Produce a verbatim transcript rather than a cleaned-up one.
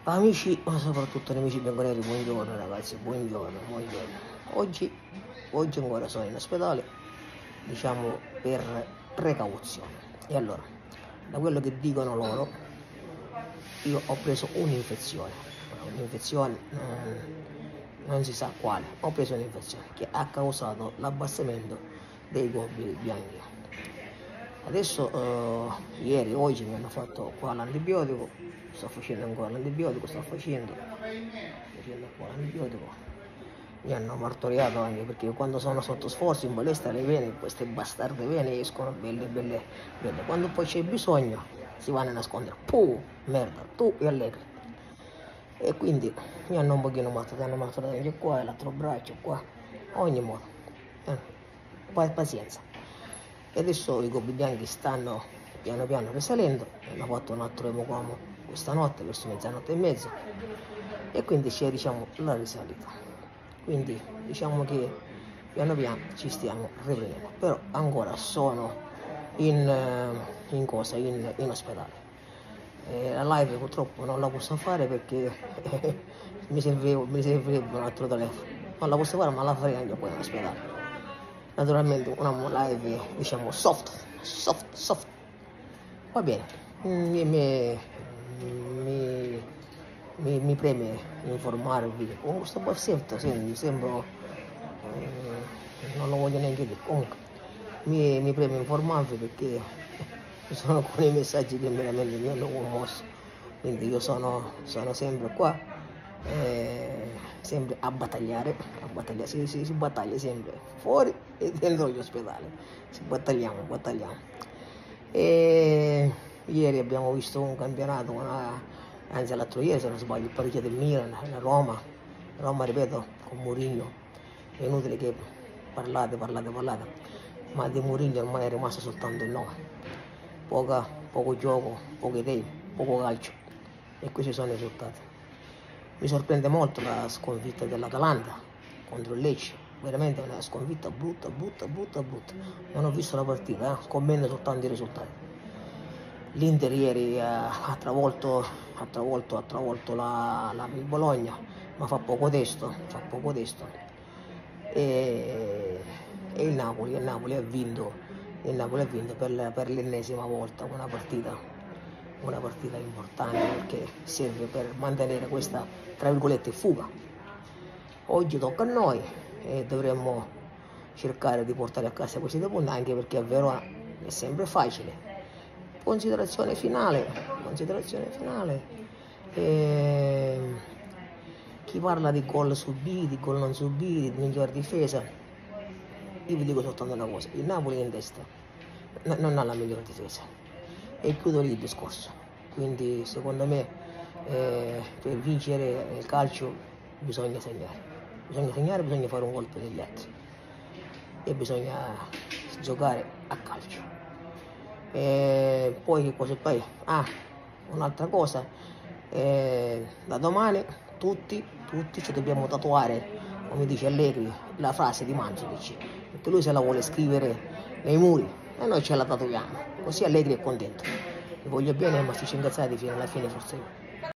Amici, ma soprattutto amici bianconeri, buongiorno ragazzi, buongiorno, buongiorno. Oggi, oggi ancora sono in ospedale, diciamo per precauzione. E allora, da quello che dicono loro, io ho preso un'infezione, un'infezione non, non si sa quale, ho preso un'infezione che ha causato l'abbassamento dei globuli bianchi. Adesso, eh, ieri, oggi mi hanno fatto qua l'antibiotico, sto facendo ancora l'antibiotico, sto facendo, facendo qua l'antibiotico. Mi hanno martoriato anche perché quando sono sotto sforzo in palestra le vene, queste bastarde vene escono belle, belle, belle. Quando poi c'è bisogno si vanno a nascondere, puh, merda, tu e allegri. E quindi mi hanno un pochino martoriato, hanno martoriato anche qua, l'altro braccio, qua, ogni modo. Eh, pazienza. E adesso i globuli bianchi stanno piano piano risalendo, hanno fatto un altro emocamo questa notte verso mezzanotte e mezza e quindi c'è, diciamo, la risalita. Quindi diciamo che piano piano ci stiamo riprendendo, però ancora sono in, in cosa, in, in ospedale. E la live purtroppo non la posso fare perché mi serviva, mi servirebbe un altro telefono, non la posso fare ma la farei anche poi in ospedale. Naturalmente una live, diciamo, soft, soft, soft. Va bene, mi, mi, mi, mi, mi preme informarvi con questo bossetto, sembro, sembro eh, non lo voglio neanche dire, comunque mi, mi preme informarvi perché ci sono alcuni messaggi che veramente mi hanno commosso, quindi io sono, sono sempre qua, eh, sempre a battagliare, a battagliare, si, si, si battaglia sempre fuori e dentro gli ospedali, si battagliamo, battagliamo. E ieri abbiamo visto un campionato, una, anzi l'altro ieri se non sbaglio, il pareggio del Milan, la Roma, Roma ripeto, con Mourinho, è inutile che parlate, parlate, parlate, ma di Mourinho ormai è rimasto soltanto il nome, Poca, poco gioco, poche idee, poco calcio, e questi sono i risultati. Mi sorprende molto la sconfitta dell'Atalanta contro il Lecce, veramente una sconfitta brutta, brutta, brutta, brutta. Non ho visto la partita, eh? Commento soltanto i risultati. L'Inter ieri eh, ha travolto, ha travolto, ha travolto la, la il Bologna, ma fa poco testo, fa poco testo. E, e il Napoli, il Napoli ha vinto, il Napoli ha vinto per, per l'ennesima volta una partita. Una partita importante perché serve per mantenere questa, tra virgolette, fuga. Oggi tocca a noi e dovremmo cercare di portare a casa questi due punti, anche perché a Verona è sempre facile. Considerazione finale, considerazione finale. E chi parla di gol subiti, gol non subiti, di miglior difesa, io vi dico soltanto una cosa: il Napoli è in testa, non ha la miglior difesa. E chiudo lì il discorso. Quindi secondo me eh, per vincere il calcio bisogna segnare, bisogna segnare, bisogna fare un colpo degli altri e bisogna giocare a calcio. E poi che cosa poi? Ah, un'altra cosa, eh, da domani tutti, tutti ci dobbiamo tatuare, come dice Allegri, la frase di Mandzukic, perché lui se la vuole scrivere nei muri e noi ce la tatuiamo, così Allegri è contento. Vi voglio bene, ma se ci incazzate fino alla fine forse